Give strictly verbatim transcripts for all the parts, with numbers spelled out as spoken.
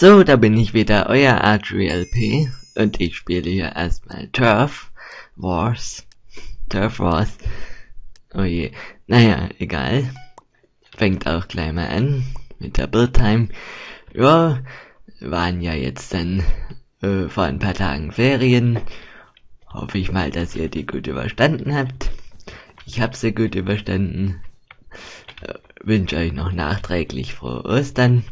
So, da bin ich wieder, euer Archery L P und ich spiele hier erstmal Turf Wars. Turf Wars. Oh je. Naja, egal. Fängt auch gleich mal an mit der Build-Time. Ja, waren ja jetzt dann äh, vor ein paar Tagen Ferien. Hoffe ich mal, dass ihr die gut überstanden habt. Ich habe sie gut überstanden. Äh, wünsche euch noch nachträglich frohe Ostern.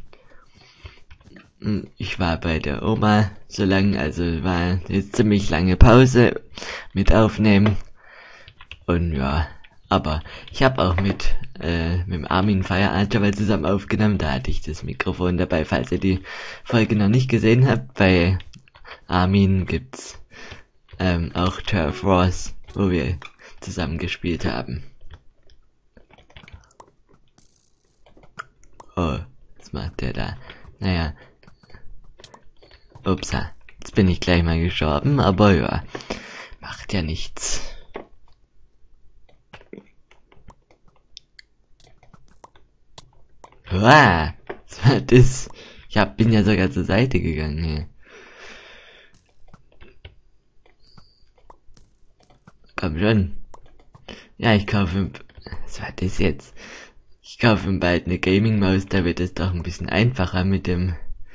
Ich war bei der Oma so lang, also war jetzt ziemlich lange Pause mit Aufnehmen. Und ja, aber ich habe auch mit, äh, mit dem Armin Feierabend zusammen aufgenommen, da hatte ich das Mikrofon dabei, falls ihr die Folge noch nicht gesehen habt. Bei Armin gibt's ähm, auch Turf Wars, wo wir zusammen gespielt haben. Oh, was macht der da? Naja. Upsa, jetzt bin ich gleich mal gestorben, aber ja, macht ja nichts. Uah, was war das? Ich hab, bin ja sogar zur Seite gegangen hier. Komm schon. Ja, ich kaufe... Was war das jetzt? Ich kaufe bald eine Gaming-Maus, da wird es doch ein bisschen einfacher mit dem...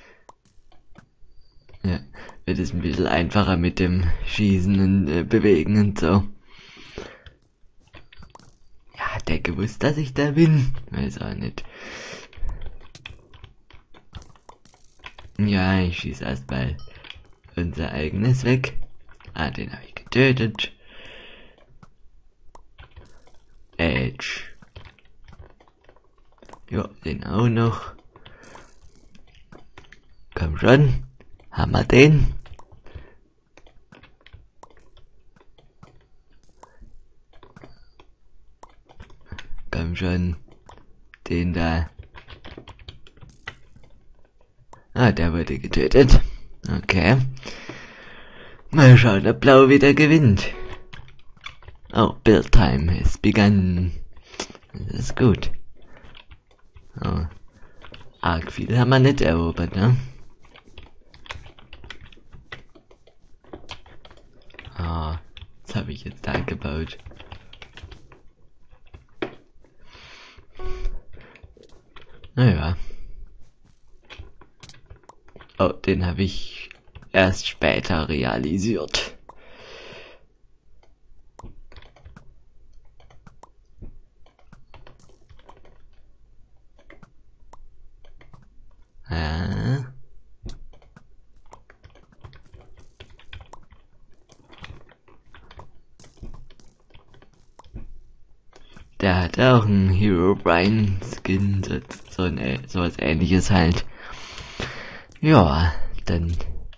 Ja, wird es ein bisschen einfacher mit dem Schießen und äh, Bewegen und so. Ja, hat der gewusst, dass ich da bin? Weiß auch nicht. Ja, ich schieße erstmal unser eigenes weg. Ah, den habe ich getötet. Edge. Jo, den auch noch. Komm schon. Haben wir den? Komm schon. Den da. Ah, der wurde getötet. Okay. Mal schauen, ob Blau wieder gewinnt. Oh, Build Time has begun. Das ist gut. Oh. Arg viel haben wir nicht erobert, ne? Ah, was habe ich jetzt da gebaut? Naja. Oh, den habe ich erst später realisiert. Ja. Der hat auch einen Herobrine Skin, so, so ein, sowas ähnliches halt. Ja, dann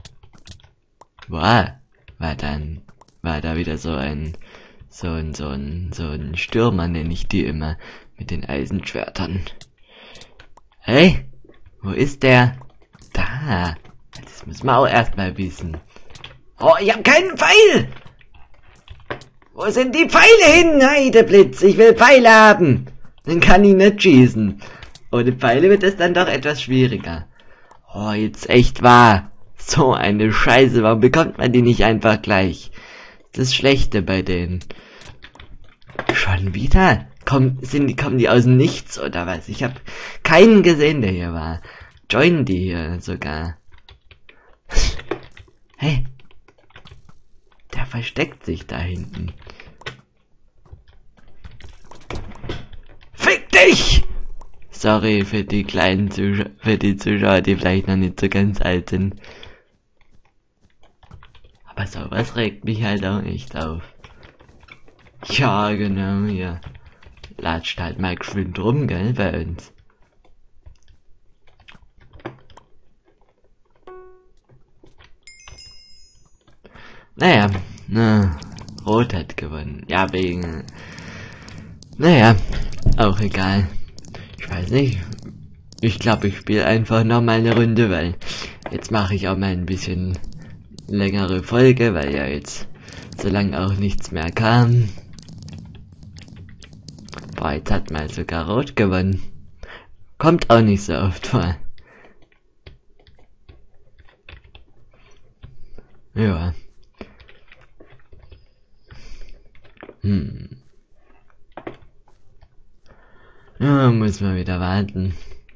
war, war dann, war da wieder so ein, so ein, so ein, so ein Stürmer, nenne ich die immer, mit den Eisenschwertern. Hey, wo ist der? Da, das müssen wir auch erstmal wissen. Oh, ich hab keinen Pfeil! Wo sind die Pfeile hin? Heideblitz, ich will Pfeile haben. Dann kann ich nicht schießen. Ohne Pfeile wird es dann doch etwas schwieriger. Oh, jetzt echt wahr. So eine Scheiße, warum bekommt man die nicht einfach gleich? Das Schlechte bei denen. Schon wieder? Komm, sind die, kommen die aus dem Nichts oder was? Ich hab keinen gesehen, der hier war. Joinen die hier sogar. Hey. Der versteckt sich da hinten. Fick dich! Sorry für die kleinen Zuschauer, für die Zuschauer, die vielleicht noch nicht so ganz alt sind. Aber sowas regt mich halt auch echt auf. Ja, genau, hier. Latscht halt mal geschwind rum, gell, bei uns. Naja, na, Rot hat gewonnen. Ja, wegen... Naja, auch egal. Ich weiß nicht. Ich glaube, ich spiele einfach noch mal eine Runde, weil jetzt mache ich auch mal ein bisschen längere Folge, weil ja jetzt so lange auch nichts mehr kam. Boah, jetzt hat mal sogar Rot gewonnen. Kommt auch nicht so oft vor. Ja. Hm. Ja, muss man wieder warten.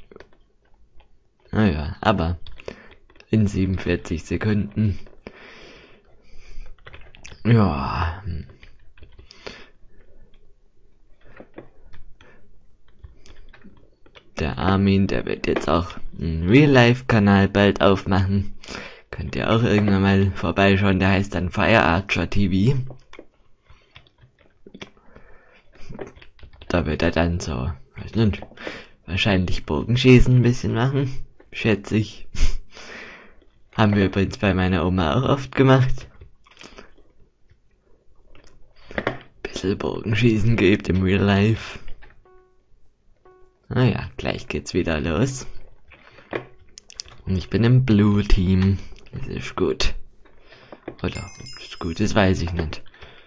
Naja, aber in siebenundvierzig Sekunden. Ja. Der Armin, der wird jetzt auch einen Real-Life-Kanal bald aufmachen. Könnt ihr auch irgendwann mal vorbeischauen, der heißt dann Fire Archer T V. Da wird er dann so, weiß nicht, wahrscheinlich Bogenschießen ein bisschen machen, schätze ich. Haben wir übrigens bei meiner Oma auch oft gemacht. Bisschen Bogenschießen geübt im Real Life. Naja, gleich geht's wieder los. Und ich bin im Blue Team. Das ist gut. Oder ob das gut ist, weiß ich nicht.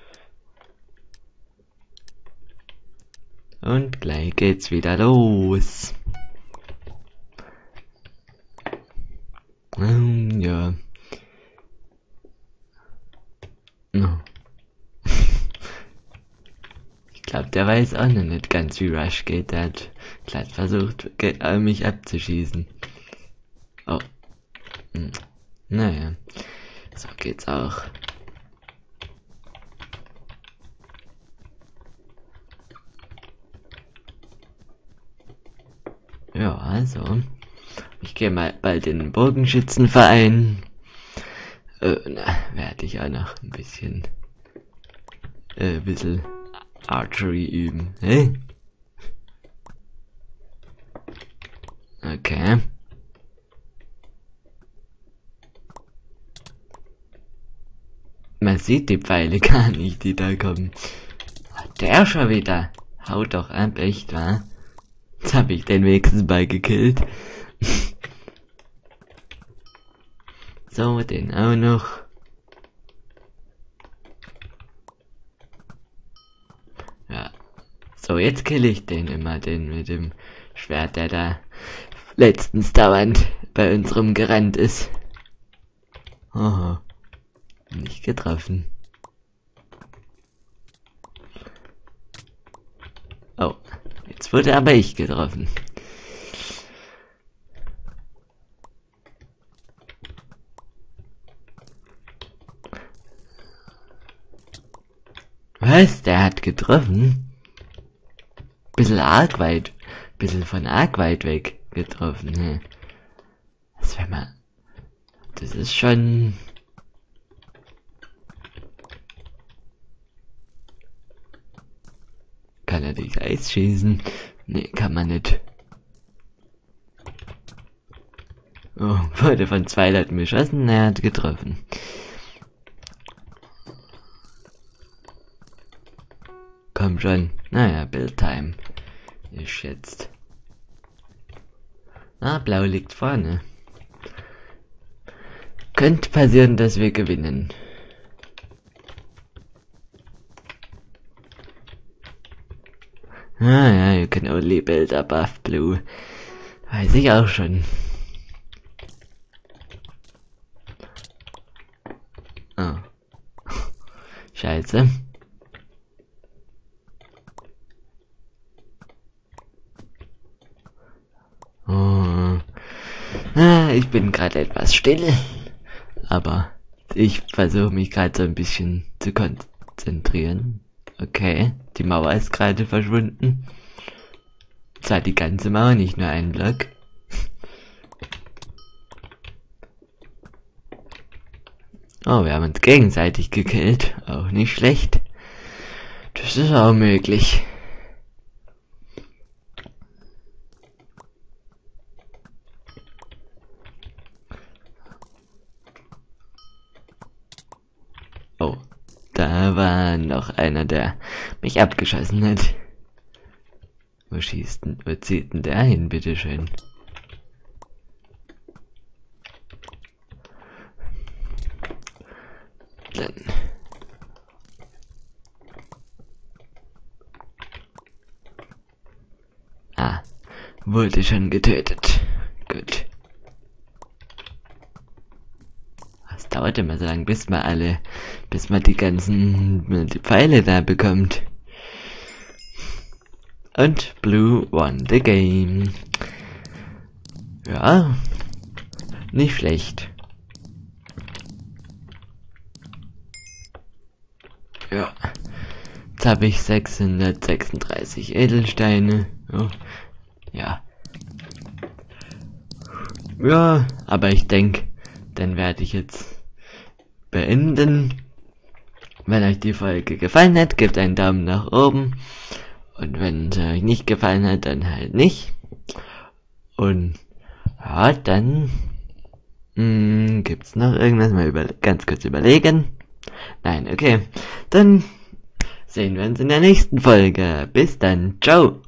Und gleich geht's wieder los. Um, ja. No. Ich glaube, der weiß auch noch nicht ganz, wie Rush geht. Der hat gleich versucht, mich abzuschießen. Oh. Hm. Naja. So geht's auch. Ja, also. Ich gehe mal bald in den Bogenschützenverein. Äh, na, werde ich auch noch ein bisschen, äh, ein bisschen Archery üben, hä? Okay. Man sieht die Pfeile gar nicht, die da kommen. Der schon wieder. Haut doch ab, echt, wa? Jetzt hab ich den wenigstens mal gekillt. So, den auch noch. Ja. So, jetzt kill ich den immer, den mit dem Schwert, der da letztens dauernd bei unserem gerannt ist. Aha. Nicht getroffen. Oh, jetzt wurde aber ich getroffen. Was? Der hat getroffen? Bisschen arg weit. Bisschen von arg weit weg getroffen. Ne? Das wäre mal... Das ist schon... Kann er dich Eis schießen? Ne, kann man nicht. Oh, wurde von zwei Leuten beschossen, er hat getroffen. Komm schon. Naja, Build-Time. Ist jetzt. Ah, Blau liegt vorne. Könnte passieren, dass wir gewinnen. Ah ja, you can only build above blue. Weiß ich auch schon. Oh. Scheiße. Oh. Ah, ich bin gerade etwas still. Aber ich versuche mich gerade so ein bisschen zu konzentrieren. Okay, die Mauer ist gerade verschwunden. Zwar die ganze Mauer, nicht nur ein Block. Oh, wir haben uns gegenseitig gekillt. Auch nicht schlecht. Das ist auch möglich. Oh, da war noch einer, der mich abgeschossen hat. Wo schießt denn, wo zieht denn der hin, bitteschön? Dann. Ah, wurde schon getötet. Gut. dauert immer so lange, bis man alle, bis man die ganzen die Pfeile da bekommt. Und Blue won the game. Ja, nicht schlecht. Ja, jetzt habe ich sechshundertsechsunddreißig Edelsteine. Oh, ja. Ja, aber ich denke, dann werde ich jetzt beenden. Wenn euch die Folge gefallen hat, gebt einen Daumen nach oben. Und wenn es euch nicht gefallen hat, dann halt nicht. Und ja, dann mh, gibt's noch irgendwas, mal über ganz kurz überlegen. Nein, okay. Dann sehen wir uns in der nächsten Folge. Bis dann. Ciao.